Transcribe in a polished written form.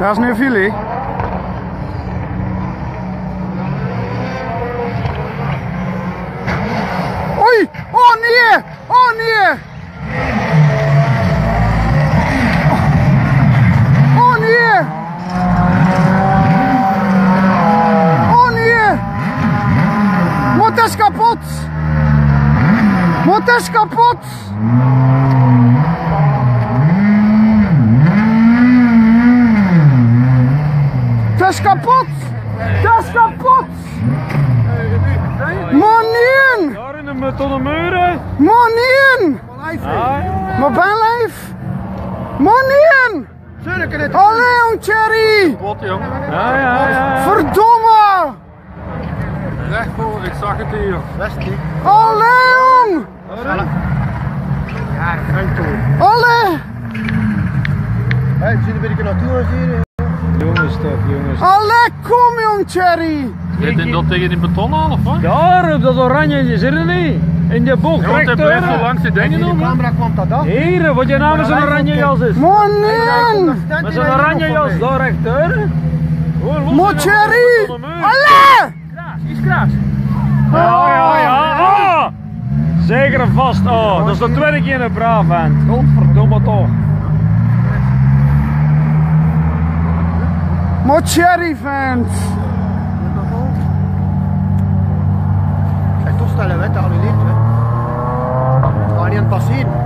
Dat is nu Willy. Oei! Oh nee! Oh nee! Oh nee! Oh nee! Motor is kapot! Motor is kapot! Dat is kapot! Dat is kapot! Monien! Daar in de betonnen muren! Monien! Mijn bijlijf! Monien! Allee, jong Thierry! Kapot, jong. Ja. Verdomme! Recht voor, ik zag het hier. Allee, jong! Ja, geen toe. Allee! Hey, we zitten bij de naartoe hier. Jongens toch, jongens. Allee, kom jong Thierry! Zit in dat tegen die beton aan of wat? Daar, op dat oranje, zit er niet. In die bocht, want hij blijft zo langs die dingen De doen. camera kwam dat af. Hier, wat je naam is een oranje jas is. Monien! Met zo'n oranje jas, daar rechter. Mo Thierry! Allee! Iets kraas. Ja. Oh. Zeker en vast. Oh, dat is de tweede keer een braaf vent. Godverdomme toch. Mo Thierry fans! Kijk, toestellen, hè, dat al niet. Ga niet aan het passeren.